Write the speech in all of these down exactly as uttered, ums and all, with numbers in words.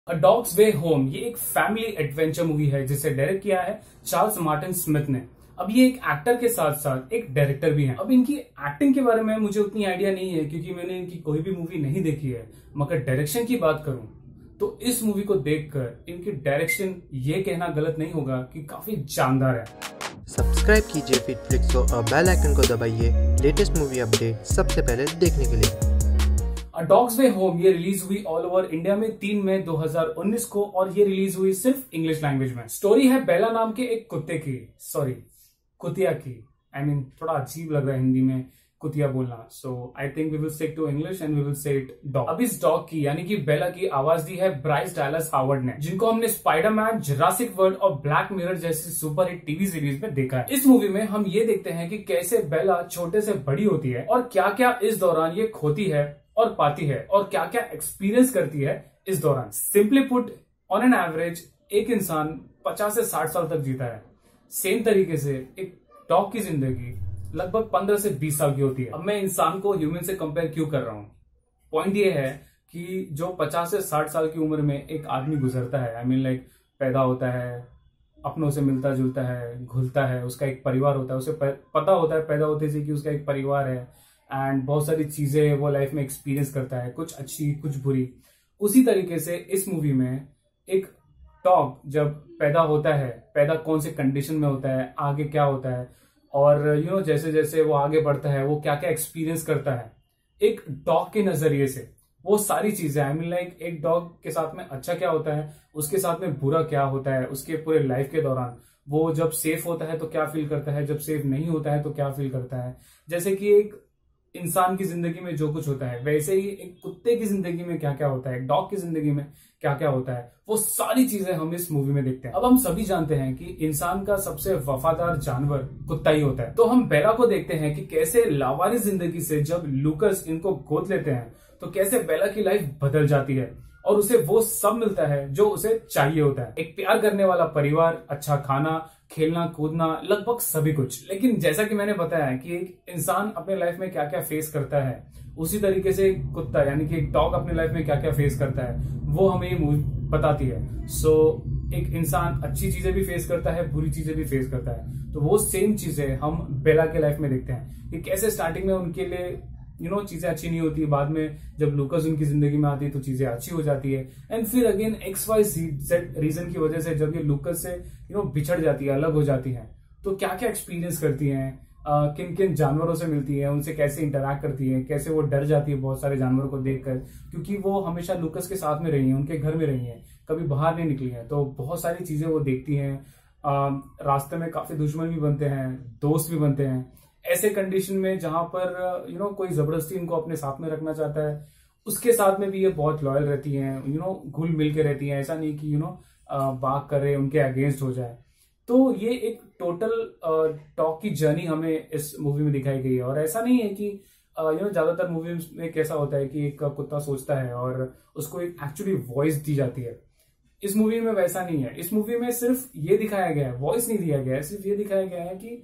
अ dog's way home ये एक family adventure movie है जिसे डायरेक्ट किया है चार्ल्स मार्टिन स्मिथ ने। अब ये एक एक्टर के साथ साथ एक डायरेक्टर भी हैं। अब इनकी एक्टिंग के बारे में मुझे उतनी आइडिया नहीं है क्योंकि मैंने इनकी कोई भी मूवी नहीं देखी है, मगर डायरेक्शन की बात करूं तो इस मूवी को देखकर इनकी डायरेक्शन ये कहना गलत नहीं होगा कि काफी जानदार है। सब्सक्राइब कीजिए FeatFlix को और बेल आइकन को दबाइए लेटेस्ट मूवी अपडेट सबसे पहले देखने के लिए। अ डॉग्स वे होम ये रिलीज हुई ऑल ओवर इंडिया में तीन मई दो हज़ार उन्नीस को और ये रिलीज हुई सिर्फ इंग्लिश लैंग्वेज में। स्टोरी है बेला नाम के एक कुत्ते की, सॉरी कुतिया की। आई I मीन mean, थोड़ा अजीब लग रहा है हिंदी में कुतिया बोलना, so I think we will stick to English and we will say it dog. अब इस डॉग की यानी कि बेला की आवाज दी है ब्राइस डायलस हावर्ड ने, जिनको हमने स्पाइडरमैन, जुरासिक वर्ल्ड और ब्लैक मिरर जैसी सुपर हिट टीवी सीरीज में देखा है। इस मूवी में हम ये देखते हैं कि कैसे बेला छोटे से बड़ी होती है और क्या क्या इस दौरान ये खोती है और पाती है और क्या क्या एक्सपीरियंस करती है इस दौरान। Simply put, on an average एक इंसान पचास से साठ साल तक जीता है। सेम तरीके से एक डॉग की जिंदगी लगभग पंद्रह से बीस साल की होती है। अब मैं इंसान को ह्यूमन से कंपेयर क्यों कर रहा हूं? पॉइंट ये है कि जो पचास से साठ साल की उम्र में एक आदमी गुजरता है, आई मीन लाइक पैदा होता है, अपनों से मिलता जुलता है, घुलता है, उसका एक परिवार होता है, उसे पता होता है पैदा होते से कि उसका एक परिवार है एंड बहुत सारी चीजें वो लाइफ में एक्सपीरियंस करता है, कुछ अच्छी कुछ बुरी। उसी तरीके से इस मूवी में एक डॉग जब पैदा होता है, पैदा कौन से कंडीशन में होता है, आगे क्या होता है और यू नो जैसे जैसे वो आगे बढ़ता है वो क्या क्या एक्सपीरियंस करता है एक डॉग के नजरिए से, वो सारी चीजें। आई मीन लाइक एक डॉग के साथ में अच्छा क्या होता है, उसके साथ में बुरा क्या होता है, उसके पूरे लाइफ के दौरान वो जब सेफ होता है तो क्या फील करता है, जब सेफ नहीं होता है तो क्या फील करता है। जैसे कि एक इंसान की जिंदगी में जो कुछ होता है वैसे ही एक कुत्ते की जिंदगी में क्या क्या होता है, डॉग की जिंदगी में क्या क्या होता है, वो सारी चीजें हम इस मूवी में देखते हैं। अब हम सभी जानते हैं कि इंसान का सबसे वफादार जानवर कुत्ता ही होता है, तो हम बेला को देखते हैं कि कैसे लावारिस जिंदगी से जब लूकस इनको गोद लेते हैं तो कैसे बेला की लाइफ बदल जाती है और उसे वो सब मिलता है जो उसे चाहिए होता है। एक प्यार करने वाला परिवार, अच्छा खाना, खेलना कूदना, लगभग सभी कुछ। लेकिन जैसा कि मैंने बताया कि एक इंसान अपने लाइफ में क्या क्या फेस करता है, उसी तरीके से एक कुत्ता यानी कि एक डॉग अपने लाइफ में क्या क्या फेस करता है वो हमें ये मूवी बताती है। सो so, एक इंसान अच्छी चीजें भी फेस करता है, बुरी चीजें भी फेस करता है, तो वो सेम चीजें हम बेला के लाइफ में देखते हैं कि कैसे स्टार्टिंग में उनके लिए यू you नो know, चीजें अच्छी नहीं होती, बाद में जब लूकस उनकी जिंदगी में आती है तो चीजें अच्छी हो जाती है एंड फिर again X Y Z reason की वजह से जब ये लूकस से यू नो बिछड़ जाती है, अलग हो जाती है, तो क्या क्या एक्सपीरियंस करती हैं, किन किन जानवरों से मिलती है, उनसे कैसे इंटरैक्ट करती है, कैसे वो डर जाती है बहुत सारे जानवरों को देखकर क्योंकि वो हमेशा लूकस के साथ में रही है, उनके घर में रही है, कभी बाहर नहीं निकली है, तो बहुत सारी चीजें वो देखती हैं। रास्ते में काफी दुश्मन भी बनते हैं, दोस्त भी बनते हैं, ऐसे कंडीशन में जहां पर यू नो कोई जबरदस्ती इनको अपने साथ में रखना चाहता है, उसके साथ में भी ये बहुत लॉयल रहती हैं, यू नो घुल मिल के रहती हैं, ऐसा नहीं कि यू नो बात कर रहे उनके अगेंस्ट हो जाए। तो ये एक टोटल टॉक की जर्नी हमें इस मूवी में दिखाई गई है और ऐसा नहीं है कि यू नो ज्यादातर मूवीज में कैसा होता है कि एक कुत्ता सोचता है और उसको एक एक्चुअली वॉइस दी जाती है। इस मूवी में वैसा नहीं है। इस मूवी में सिर्फ ये दिखाया गया है, वॉइस नहीं दिया गया है, सिर्फ ये दिखाया गया है कि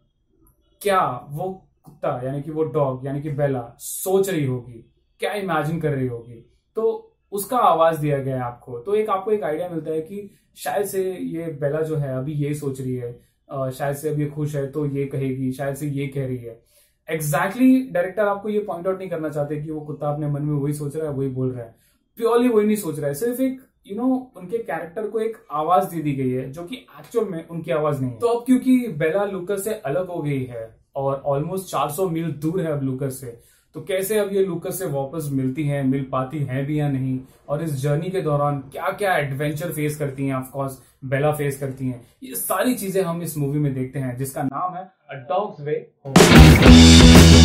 क्या वो कुत्ता यानी कि वो डॉग यानी कि बेला सोच रही होगी, क्या इमेजिन कर रही होगी, तो उसका आवाज दिया गया है आपको। तो एक आपको एक आइडिया मिलता है कि शायद से ये बेला जो है अभी ये सोच रही है, शायद से अभी ये खुश है तो ये कहेगी, शायद से ये कह रही है। एग्जैक्टली exactly, डायरेक्टर आपको ये पॉइंट आउट नहीं करना चाहते कि वो कुत्ता अपने मन में वही सोच रहा है, वही बोल रहा है, प्योरली वही नहीं सोच रहा है, सिर्फ एक यू नो उनके कैरेक्टर को एक आवाज दे दी गई है जो कि एक्चुअल में उनकी आवाज नहीं है। तो अब क्योंकि बेला लूकस से अलग हो गई है और ऑलमोस्ट चार सौ मील दूर है अब लूकस से, तो कैसे अब ये लूकस से वापस मिलती हैं, मिल पाती हैं भी या नहीं, और इस जर्नी के दौरान क्या क्या एडवेंचर फेस करती हैं, ऑफ कोर्स बेला फेस करती हैं, ये सारी चीजें हम इस मूवी में देखते हैं जिसका नाम है अ डॉग्स वे होम।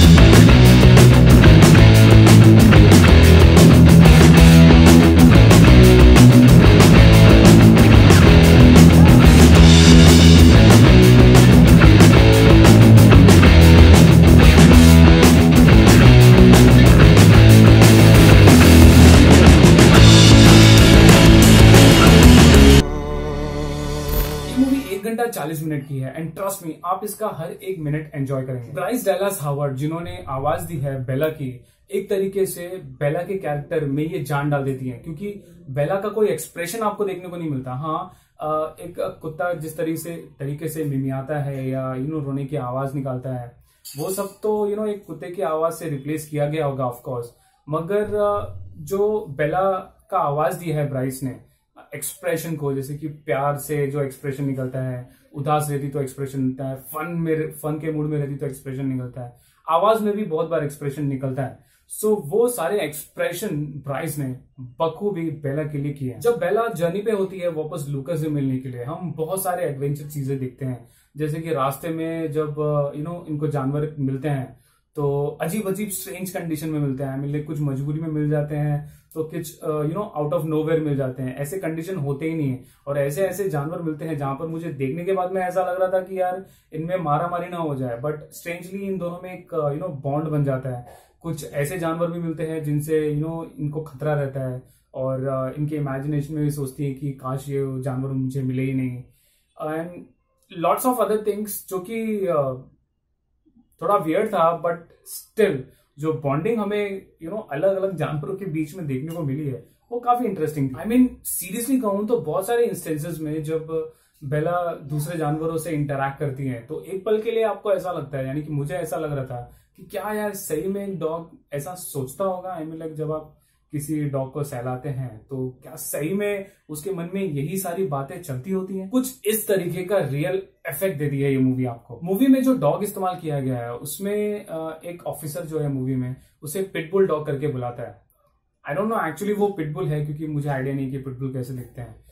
चालीस मिनट की है एंड ट्रस्ट मी आप इसका हर एक मिनट एंजॉय करेंगे। ब्राइस डायलस हावर्ड जिन्होंने आवाज दी है बेला की, एक तरीके से बेला के कैरेक्टर में ये जान डाल देती हैं, क्योंकि बेला का कोई एक्सप्रेशन आपको देखने को नहीं मिलता। हाँ, एक कुत्ता जिस तरीके से तरीके से मिमियाता है या यू नो रोने की आवाज निकालता है, वो सब तो यू नो एक कुत्ते की आवाज से रिप्लेस किया गया होगा ऑफ कोर्स, मगर जो बेला का आवाज दिया है ब्राइस ने एक्सप्रेशन को, जैसे कि प्यार से जो एक्सप्रेशन निकलता है, उदास रहती तो एक्सप्रेशन निकलता है, फन में फन के मूड में रहती तो एक्सप्रेशन निकलता है, आवाज में भी बहुत बार एक्सप्रेशन निकलता है। सो so, वो सारे एक्सप्रेशन ब्राइस ने बखूबी बेला के लिए किए हैं। जब बेला जर्नी पे होती है वापस लूकस से मिलने के लिए, हम बहुत सारे एडवेंचर चीजें देखते हैं, जैसे कि रास्ते में जब यू नो इनको जानवर मिलते हैं तो अजीब अजीब स्ट्रेंज कंडीशन में मिलते हैं, मिलने कुछ मजबूरी में मिल जाते हैं तो कुछ you know out of nowhere मिल जाते हैं। ऐसे कंडीशन होते ही नहीं है, और ऐसे ऐसे जानवर मिलते हैं जहां पर मुझे देखने के बाद में ऐसा लग रहा था कि यार इनमें मारा मारी ना हो जाए, बट स्ट्रेंजली इन दोनों में एक यू नो बॉन्ड बन जाता है। कुछ ऐसे जानवर भी मिलते हैं जिनसे यू नो इनको खतरा रहता है, और uh, इनके इमेजिनेशन में भी सोचती है कि काश ये जानवर मुझे मिले ही नहीं, and lots of other things जो कि uh, थोड़ा वियर्ड था, बट स्टिल जो बॉन्डिंग हमें यू नो अलग अलग जानवरों के बीच में देखने को मिली है वो काफी इंटरेस्टिंग थी। आई मीन सीरियसली कहूं तो बहुत सारे इंस्टेंसेस में जब बेला दूसरे जानवरों से इंटरैक्ट करती है तो एक पल के लिए आपको ऐसा लगता है, यानी कि मुझे ऐसा लग रहा था कि क्या यार सही में एक डॉग ऐसा सोचता होगा। आई मीन लाइक जब आप किसी डॉग को सहलाते हैं तो क्या सही में उसके मन में यही सारी बातें चलती होती हैं? कुछ इस तरीके का रियल इफेक्ट दे दिया ये मूवी आपको। मूवी में जो डॉग इस्तेमाल किया गया है उसमें एक ऑफिसर जो है मूवी में उसे पिटबुल डॉग करके बुलाता है। आई डोंट नो एक्चुअली वो पिटबुल है, क्योंकि मुझे आइडिया नहीं कि पिटबुल कैसे दिखते हैं,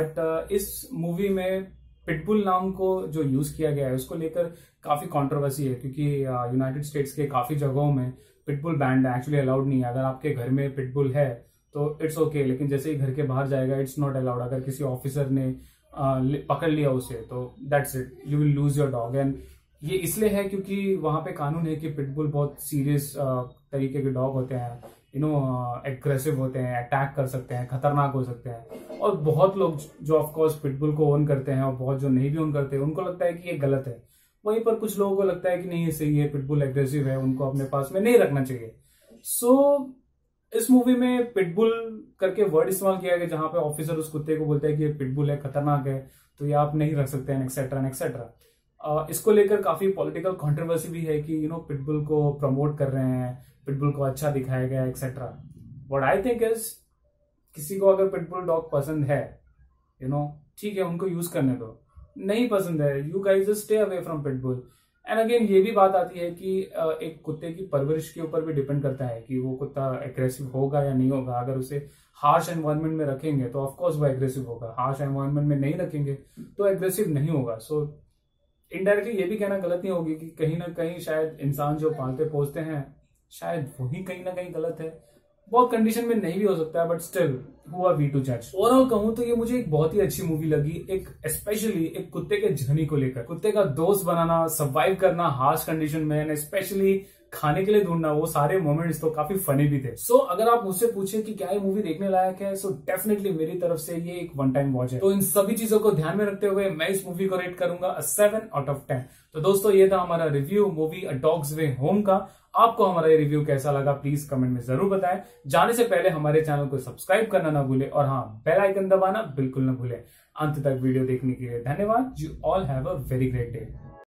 बट इस मूवी में पिटबुल नाम को जो यूज किया गया है उसको लेकर काफी कंट्रोवर्सी है, क्योंकि यूनाइटेड स्टेट्स के काफी जगहों में पिटबुल बैंड एक्चुअली अलाउड नहीं है। अगर आपके घर में पिटबुल है तो इट्स ओके okay, लेकिन जैसे ही घर के बाहर जाएगा इट्स नॉट अलाउड। अगर किसी ऑफिसर ने uh, पकड़ लिया उसे तो that's it, you will lose your dog. And ये इसलिए है क्योंकि वहां पे कानून है कि पिटबुल बहुत सीरियस uh, तरीके के डॉग होते हैं, यू नो एग्रेसिव होते हैं, अटैक कर सकते हैं, खतरनाक हो सकते हैं। और बहुत लोग जो ऑफकोर्स पिटबुल को ओन करते हैं और बहुत जो नहीं भी ओन करते हैं उनको लगता है कि ये गलत है, वहीं पर कुछ लोगों को लगता है कि नहीं ये सही है, पिटबुल एग्रेसिव है, उनको अपने पास में नहीं रखना चाहिए। सो so, इस मूवी में पिटबुल करके वर्ड इस्तेमाल किया गया जहां पे ऑफिसर उस कुत्ते को बोलता है कि ये पिटबुल है, खतरनाक है, तो ये आप नहीं रख सकते हैं, एक्सेट्रा एक्सेट्रा। इसको लेकर काफी पॉलिटिकल कंट्रोवर्सी भी है कि यू नो पिटबुल को प्रमोट कर रहे हैं, पिटबुल को अच्छा दिखाया गया etcetera. What I think is किसी को अगर पिटबुल डॉग पसंद है यू नो ठीक है, उनको यूज करने दो, नहीं पसंद है you guys just stay away from pitbull. And again ये भी बात आती है कि एक कुत्ते की परवरिश के ऊपर भी डिपेंड करता है कि वो कुत्ता एग्रेसिव होगा या नहीं होगा। अगर उसे हार्श एनवायरनमेंट में रखेंगे तो ऑफकोर्स वो एग्रेसिव होगा, हार्श एनवायरनमेंट में नहीं रखेंगे तो एग्रेसिव नहीं होगा। सो इनडायरेक्टली ये भी कहना गलत नहीं होगी कि कहीं ना कहीं शायद इंसान जो पालते पोसते हैं शायद वही कहीं ना कहीं गलत है। बहुत कंडीशन में नहीं भी हो सकता है, but still who are we to जज। ओवरऑल कहूं तो ये मुझे एक बहुत ही अच्छी मूवी लगी, एक स्पेशली एक कुत्ते के जर्नी को लेकर, कुत्ते का दोस्त बनाना, सर्वाइव करना हार्श कंडीशन में, एंड स्पेशली खाने के लिए ढूंढना, वो सारे मोमेंट्स तो काफी फनी भी थे। सो so, अगर आप मुझसे पूछे कि क्या ये मूवी देखने लायक है, सो so डेफिनेटली मेरी तरफ से ये एक वन टाइम वॉच है। तो इन सभी चीजों को ध्यान में रखते हुए मैं इस मूवी को रेट करूंगा सेवन आउट ऑफ टेन। तो दोस्तों ये था हमारा review movie a dog's way home का। आपको हमारा ये रिव्यू कैसा लगा प्लीज कमेंट में जरूर बताएं। जाने से पहले हमारे चैनल को सब्सक्राइब करना ना भूले और हाँ बेल आइकन दबाना बिल्कुल ना भूले। अंत तक वीडियो देखने के लिए धन्यवाद। You all have a very great day.